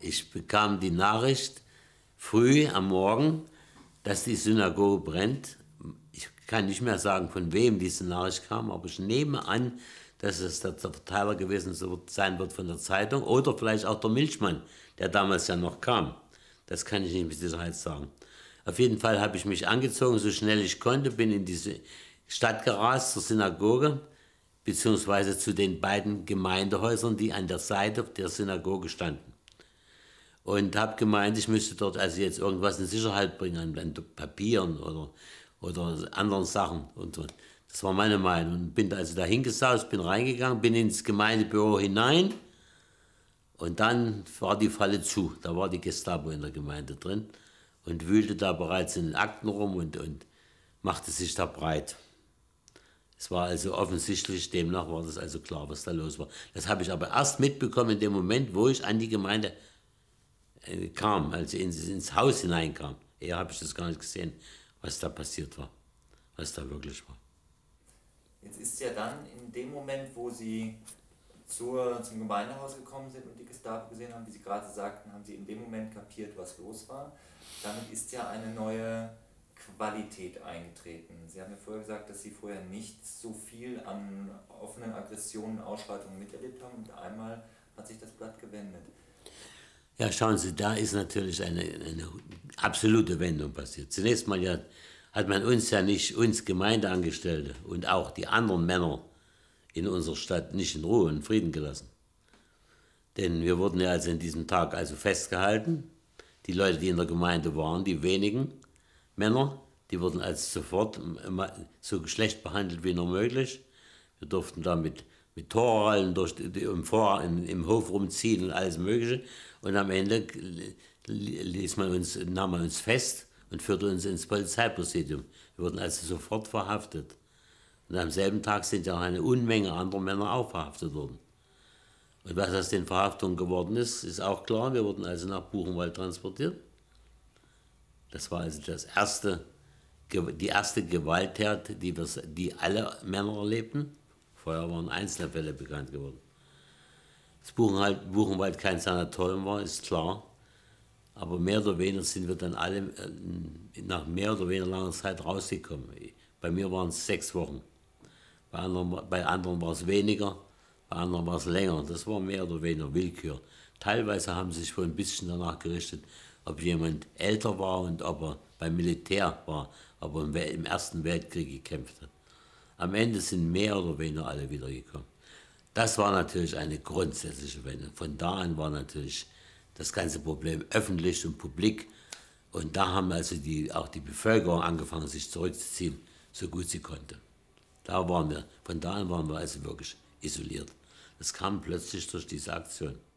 Ich bekam die Nachricht früh am Morgen, dass die Synagoge brennt. Ich kann nicht mehr sagen, von wem diese Nachricht kam, aber ich nehme an, dass es der Verteiler gewesen sein wird von der Zeitung oder vielleicht auch der Milchmann, der damals ja noch kam. Das kann ich nicht mit Sicherheit sagen. Auf jeden Fall habe ich mich angezogen, so schnell ich konnte, bin in diese Stadt gerast zur Synagoge, beziehungsweise zu den beiden Gemeindehäusern, die an der Seite der Synagoge standen. Und habe gemeint, ich müsste dort also jetzt irgendwas in Sicherheit bringen, an Papieren oder anderen Sachen. Und so. Das war meine Meinung. Und bin also da hingesaust, bin reingegangen, bin ins Gemeindebüro hinein und dann war die Falle zu. Da war die Gestapo in der Gemeinde drin und wühlte da bereits in den Akten rum und machte sich da breit. Es war also offensichtlich, demnach war das also klar, was da los war. Das habe ich aber erst mitbekommen in dem Moment, wo ich an die Gemeinde kam, also ins Haus hineinkam. Eher habe ich das gar nicht gesehen, was da passiert war, was da wirklich war. Jetzt ist ja dann in dem Moment, wo Sie zum Gemeindehaus gekommen sind und die Gestapo gesehen haben, wie Sie gerade sagten, haben Sie in dem Moment kapiert, was los war. Damit ist ja eine neue Qualität eingetreten. Sie haben ja vorher gesagt, dass Sie vorher nicht so viel an offenen Aggressionen, Ausschreitungen miterlebt haben und einmal hat sich das Blatt gewendet. Ja, schauen Sie, da ist natürlich eine absolute Wendung passiert. Zunächst mal ja, hat man uns Gemeindeangestellte und auch die anderen Männer in unserer Stadt nicht in Ruhe und Frieden gelassen. Denn wir wurden ja also in diesem Tag also festgehalten. Die Leute, die in der Gemeinde waren, die wenigen Männer, die wurden also sofort so schlecht behandelt wie nur möglich. Wir durften da mit Torrollen im Hof rumziehen und alles Mögliche. Und am Ende nahm man uns fest und führte uns ins Polizeipräsidium. Wir wurden also sofort verhaftet. Und am selben Tag sind ja auch eine Unmenge anderer Männer auch verhaftet worden. Und was aus den Verhaftungen geworden ist, ist auch klar. Wir wurden also nach Buchenwald transportiert. Das war also die erste Gewalttat, die alle Männer erlebten. Vorher waren einzelne Fälle bekannt geworden. Dass Buchenwald kein Sanatorium war, ist klar. Aber mehr oder weniger sind wir dann alle nach mehr oder weniger langer Zeit rausgekommen. Bei mir waren es 6 Wochen. Bei anderen war es weniger, bei anderen war es länger. Das war mehr oder weniger Willkür. Teilweise haben sie sich wohl ein bisschen danach gerichtet, ob jemand älter war und ob er beim Militär war, ob er im Ersten Weltkrieg gekämpft hat. Am Ende sind mehr oder weniger alle wiedergekommen. Das war natürlich eine grundsätzliche Wende. Von da an war natürlich das ganze Problem öffentlich und publik. Und da haben also auch die Bevölkerung angefangen, sich zurückzuziehen, so gut sie konnte. Von da an waren wir also wirklich isoliert. Das kam plötzlich durch diese Aktion.